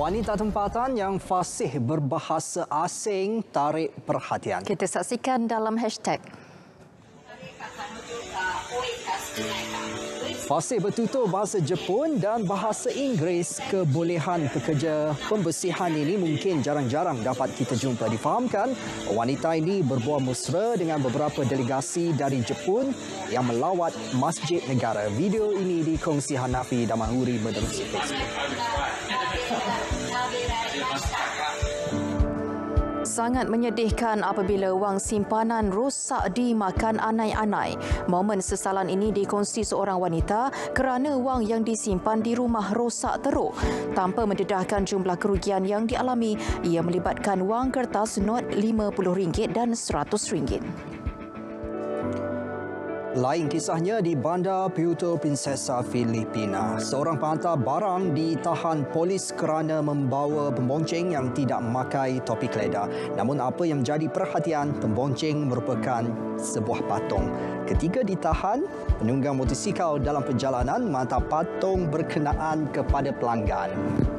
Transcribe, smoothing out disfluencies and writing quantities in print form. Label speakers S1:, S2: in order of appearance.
S1: Wanita tempatan yang fasih berbahasa asing tarik perhatian.
S2: Kita saksikan dalam hashtag.
S1: Fasih bertutur bahasa Jepun dan bahasa Inggeris. Kebolehan pekerja pembersihan ini mungkin jarang-jarang dapat kita jumpa. Difahamkan, wanita ini berbual mesra dengan beberapa delegasi dari Jepun yang melawat Masjid Negara. Video ini dikongsi Hanafi Damahuri menerusi Facebook.
S2: Sangat menyedihkan apabila wang simpanan rosak dimakan anai-anai. Momen sesalan ini dikongsi seorang wanita kerana wang yang disimpan di rumah rosak teruk. Tanpa mendedahkan jumlah kerugian yang dialami, ia melibatkan wang kertas not RM50 dan RM100.
S1: Lain kisahnya di Bandar Puerto Princesa, Filipina. Seorang penghantar barang ditahan polis kerana membawa pembonceng yang tidak memakai topi keledar. Namun apa yang menjadi perhatian, pembonceng merupakan sebuah patung. Ketika ditahan, penunggang motosikal dalam perjalanan menghantar patung berkenaan kepada pelanggan.